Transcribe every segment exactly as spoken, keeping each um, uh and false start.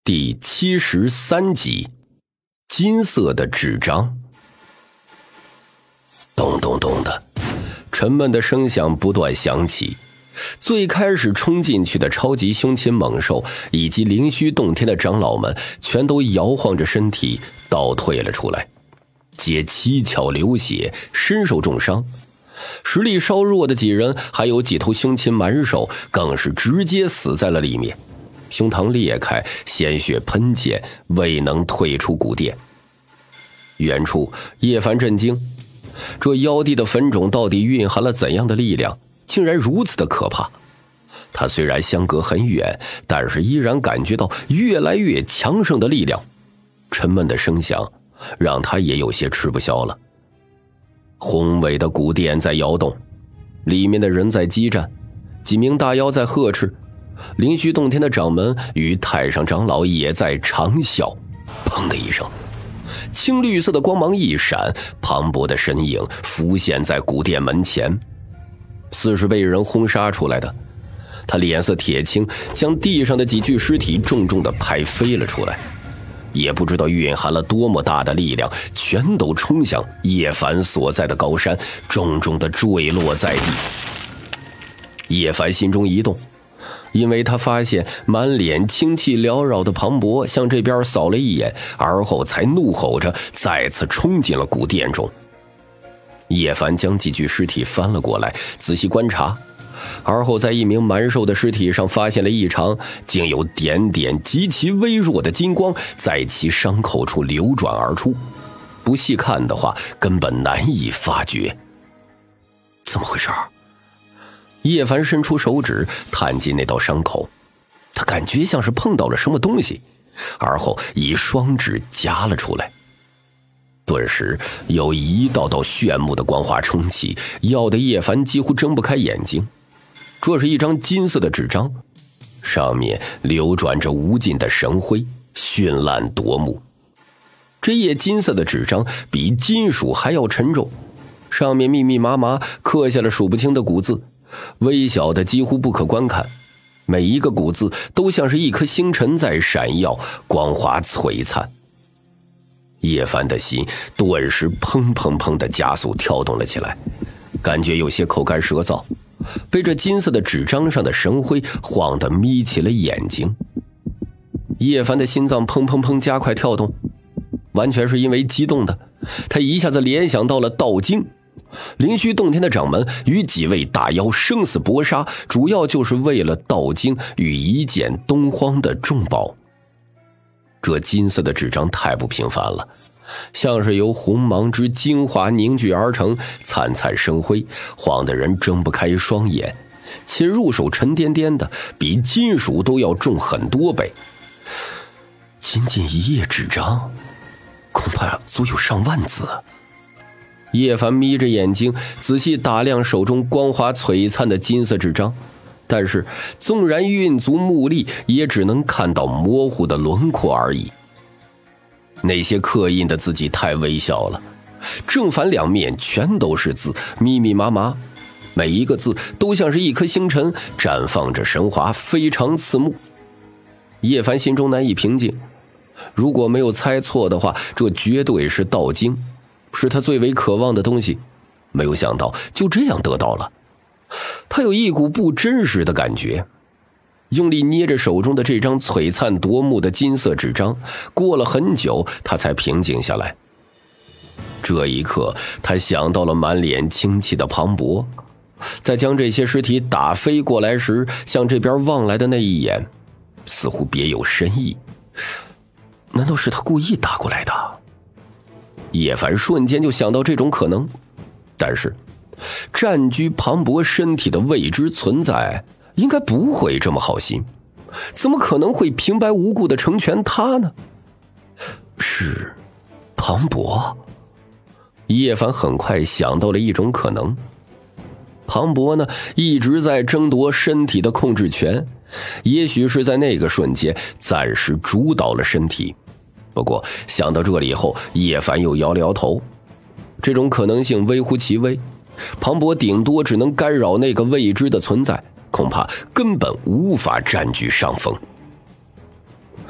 第七十三集，金色的纸张。咚咚咚的，沉闷的声响不断响起。最开始冲进去的超级凶禽猛兽以及灵虚洞天的长老们，全都摇晃着身体倒退了出来，皆七窍流血，身受重伤。实力稍弱的几人，还有几头凶禽蛮兽，更是直接死在了里面，胸膛裂开，鲜血喷溅，未能退出古殿。远处叶凡震惊，这妖帝的坟冢到底蕴含了怎样的力量，竟然如此的可怕。他虽然相隔很远，但是依然感觉到越来越强盛的力量。沉闷的声响让他也有些吃不消了。宏伟的古殿在摇动，里面的人在激战，几名大妖在呵斥，灵虚洞天的掌门与太上长老也在长啸。砰的一声，青绿色的光芒一闪，磅礴的身影浮现在古殿门前，似是被人轰杀出来的。他脸色铁青，将地上的几具尸体重重地拍飞了出来，也不知道蕴含了多么大的力量，全都冲向叶凡所在的高山，重重地坠落在地。叶凡心中一动，因为他发现满脸清气缭绕的庞博向这边扫了一眼，而后才怒吼着再次冲进了古殿中。叶凡将几具尸体翻了过来，仔细观察，而后在一名蛮兽的尸体上发现了异常，竟有点点极其微弱的金光在其伤口处流转而出，不细看的话根本难以发觉。怎么回事？叶凡伸出手指探进那道伤口，他感觉像是碰到了什么东西，而后以双指夹了出来。顿时有一道道炫目的光华冲起，要得叶凡几乎睁不开眼睛。这是一张金色的纸张，上面流转着无尽的神辉，绚烂夺目。这页金色的纸张比金属还要沉重，上面密密麻麻刻下了数不清的古字，微小的几乎不可观看，每一个古字都像是一颗星辰在闪耀，光华璀璨。叶凡的心顿时砰砰砰地加速跳动了起来，感觉有些口干舌燥，被这金色的纸张上的神辉晃得眯起了眼睛。叶凡的心脏砰砰砰加快跳动，完全是因为激动的，他一下子联想到了道经。灵虚洞天的掌门与几位大妖生死搏杀，主要就是为了道经与一件东荒的重宝。这金色的纸张太不平凡了，像是由红芒之精华凝聚而成，灿灿生辉，晃得人睁不开双眼，且入手沉甸甸的，比金属都要重很多倍。仅仅一页纸张，恐怕足有上万字。叶凡眯着眼睛仔细打量手中光华璀璨的金色纸张，但是纵然运足目力，也只能看到模糊的轮廓而已。那些刻印的字迹太微小了，正反两面全都是字，密密麻麻，每一个字都像是一颗星辰，绽放着神华，非常刺目。叶凡心中难以平静，如果没有猜错的话，这绝对是道经，是他最为渴望的东西，没有想到就这样得到了。他有一股不真实的感觉，用力捏着手中的这张璀璨夺目的金色纸张，过了很久他才平静下来。这一刻他想到了满脸清气的庞博，在将这些尸体打飞过来时向这边望来的那一眼，似乎别有深意。难道是他故意打过来的？叶凡瞬间就想到这种可能，但是占据庞博身体的未知存在应该不会这么好心，怎么可能会平白无故的成全他呢？是庞博？叶凡很快想到了一种可能。庞博呢，一直在争夺身体的控制权，也许是在那个瞬间暂时主导了身体。不过想到这里后，叶凡又摇了摇头，这种可能性微乎其微，庞博顶多只能干扰那个未知的存在，恐怕根本无法占据上风。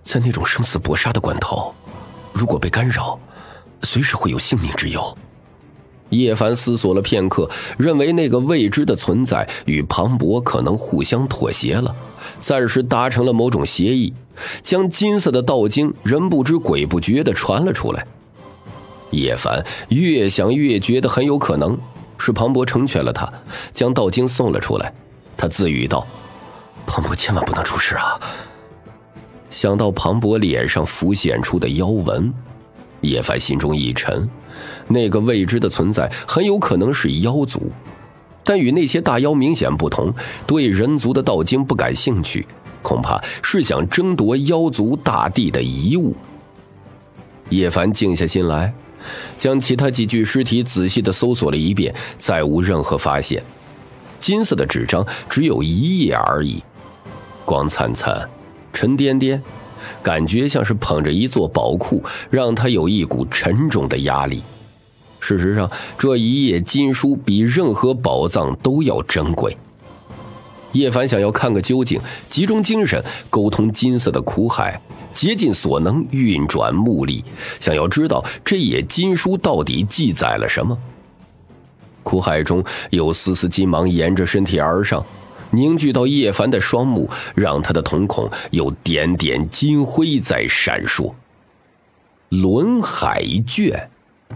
在那种生死搏杀的关头，如果被干扰，随时会有性命之忧。叶凡思索了片刻，认为那个未知的存在与庞博可能互相妥协了，暂时达成了某种协议，将金色的道经人不知鬼不觉地传了出来。叶凡越想越觉得很有可能是庞博成全了他，将道经送了出来。他自语道：庞博千万不能出事啊！想到庞博脸上浮现出的妖纹，叶凡心中一沉，那个未知的存在很有可能是妖族，但与那些大妖明显不同，对人族的道经不感兴趣，恐怕是想争夺妖族大地的遗物。叶凡静下心来，将其他几具尸体仔细地搜索了一遍，再无任何发现。金色的纸张只有一页而已，光灿灿，沉甸甸，感觉像是捧着一座宝库，让他有一股沉重的压力。事实上，这一页金书比任何宝藏都要珍贵。叶凡想要看个究竟，集中精神沟通金色的苦海，竭尽所能运转目力，想要知道这页金书到底记载了什么。苦海中有丝丝金芒沿着身体而上，凝聚到叶凡的双目，让他的瞳孔有点点金辉在闪烁。轮海卷。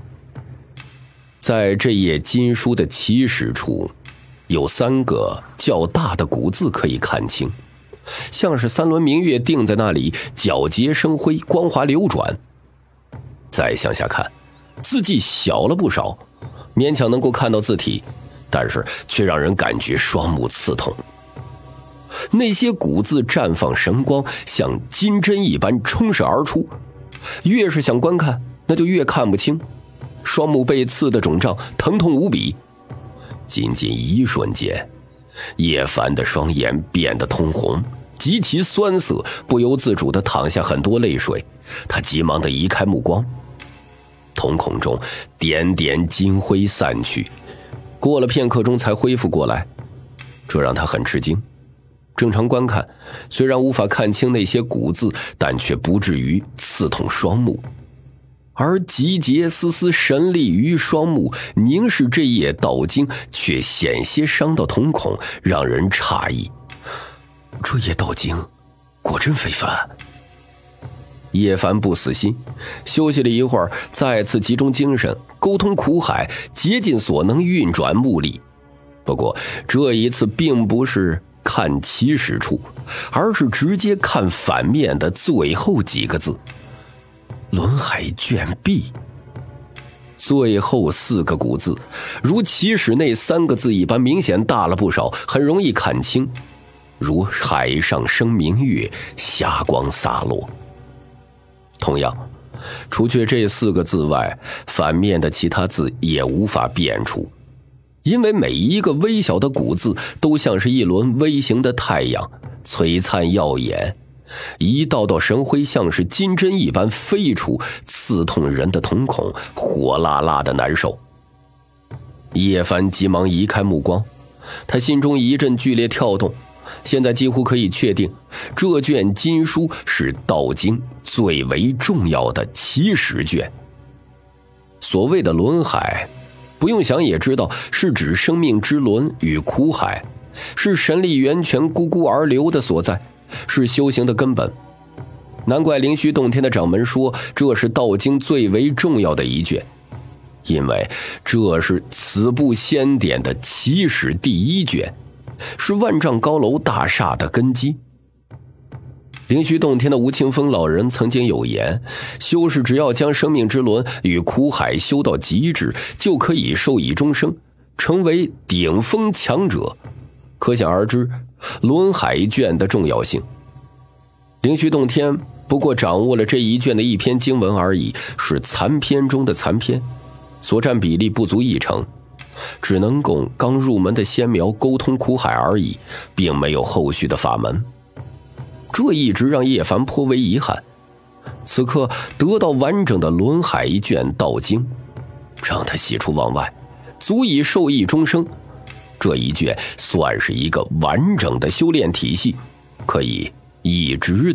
在这页金书的起始处，有三个较大的古字可以看清，像是三轮明月定在那里，皎洁生辉，光华流转。再向下看，字迹小了不少，勉强能够看到字体，但是却让人感觉双目刺痛。那些古字绽放神光，像金针一般冲射而出，越是想观看，那就越看不清，双目被刺得肿胀，疼痛无比。仅仅一瞬间，叶凡的双眼变得通红，极其酸涩，不由自主地淌下很多泪水。他急忙地移开目光，瞳孔中点点金辉散去，过了片刻钟才恢复过来，这让他很吃惊。正常观看，虽然无法看清那些古字，但却不至于刺痛双目。而集结丝丝神力于双目，凝视这页道经，却险些伤到瞳孔，让人诧异。这页道经果真非凡。叶凡不死心，休息了一会儿，再次集中精神，沟通苦海，竭尽所能运转目力。不过这一次并不是看起始处，而是直接看反面的最后几个字：轮海卷壁。最后四个古字如起始那三个字一般，明显大了不少，很容易看清，如海上生明月，霞光洒落。同样，除却这四个字外，反面的其他字也无法辨出，因为每一个微小的古字都像是一轮微型的太阳，璀璨耀眼，一道道神辉像是金针一般飞出，刺痛人的瞳孔，火辣辣的难受。叶凡急忙移开目光，他心中一阵剧烈跳动，现在几乎可以确定，这卷金书是道经最为重要的起始卷。所谓的轮海，不用想也知道是指生命之轮与苦海，是神力源泉咕咕而流的所在，是修行的根本。难怪灵虚洞天的掌门说这是道经最为重要的一卷，因为这是此部仙典的起始第一卷，是万丈高楼大厦的根基。灵虚洞天的吴清风老人曾经有言，修士只要将生命之轮与苦海修到极致，就可以受益终生，成为顶峰强者。可想而知轮海卷的重要性。灵虚洞天不过掌握了这一卷的一篇经文而已，是残篇中的残篇，所占比例不足一成，只能供刚入门的仙苗沟通苦海而已，并没有后续的法门。这一直让叶凡颇为遗憾，此刻得到完整的轮海卷道经，让他喜出望外，足以受益终生。这一卷算是一个完整的修炼体系，可以一直的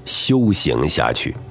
修行下去。